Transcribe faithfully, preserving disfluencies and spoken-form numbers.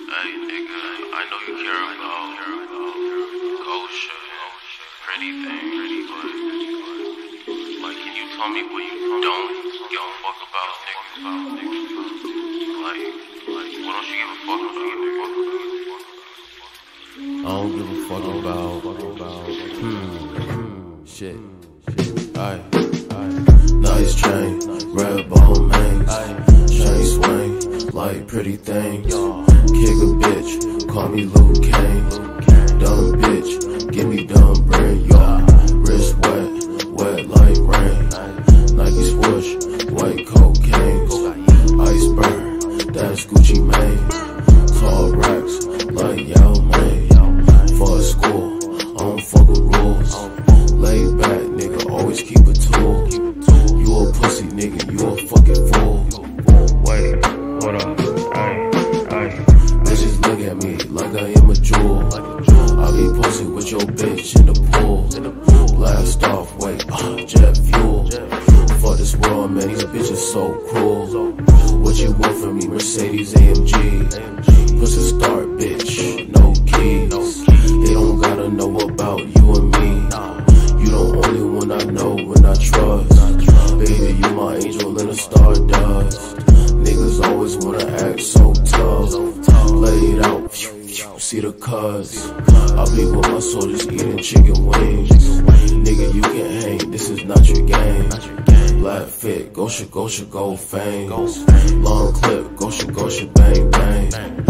Hey nigga, I know you care about Gosha, pretty thing, but like, can you tell me what you don't give a fuck about, nigga? Like, like, what don't you give a fuck about, nigga? I don't give a fuck about, hmm, shit, alright, alright. Nice chain, red Balmains, chain swang, like pretty things. Kick a bitch, call me Liu Kang. Dumb bitch, give me dumb brain, y'all. Wrist wet, wet like rain. Nike Swoosh, white cocaine. Iceberg, that's Gucci Mane. Tall racks, like Yao Ming. For a school, I don't fuck with rules. Laid back, nigga, always keep a tool. You a pussy, nigga, you a fucking fool. Wait, what up? Ay, ay. Bitches look at me like I am a jewel. I be posted with your bitch in the pool. Blast off, wait, uh, jet fuel. For this world, man, these bitches so cruel. What you want from me, Mercedes A M G? Pussy start, bitch, no keys. They don't gotta know about you and me. You the only one I know and I trust. Baby, you my angel in a stardust. Niggas always wanna act so tough. Lay it out, see the cuz. I be with my soldiers eating chicken wings. Nigga, you can hang, this is not your game. Black fit, Gosha, Gosha, gold fame. Long clip, Gosha, Gosha, bang, bang.